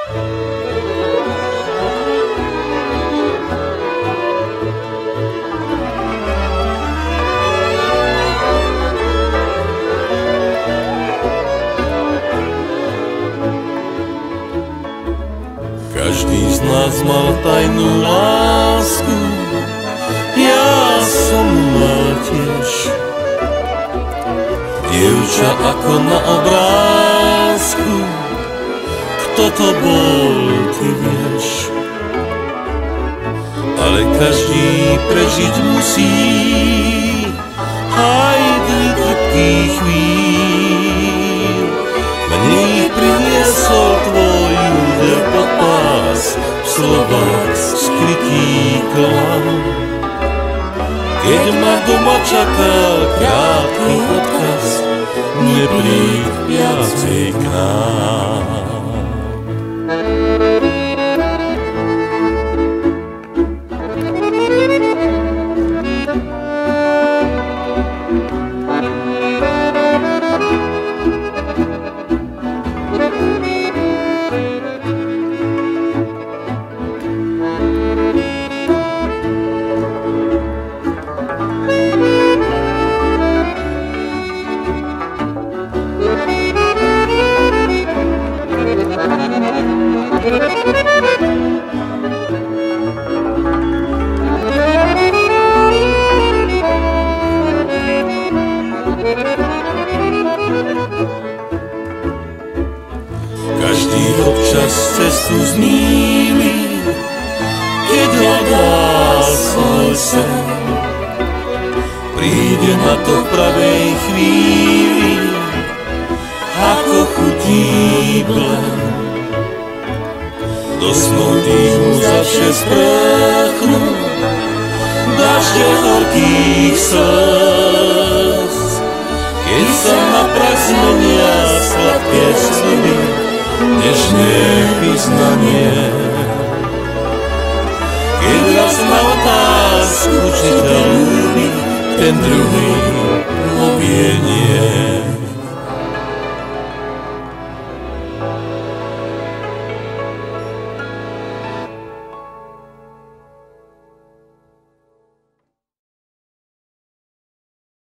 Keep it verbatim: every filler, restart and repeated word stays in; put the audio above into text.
Každý z nás mal tajnú lásku, ja som mal tiež. Dievča ako na obrázku, kto to bol, ty vieš. Ale každý prežiť musí aj dni trpkých chvíľ. Mne ich priniesol tvoj úder pod pás, v slovách skrytý klam. Keď ma doma čakal krátky odkaz, nepríď viacej k nám. Každý občas cestu zmýli, keď hľadá svoj sen. Príde na to v pravej chvíli, ako chutí blen. Do snov tých mu zavše sprchnú dažde horkých slz. Keď sa na prach zmenia sladké sľuby, nežné vyznanie. Keď raz na otázku, či ťa ľúbi, ten druhý povie nie.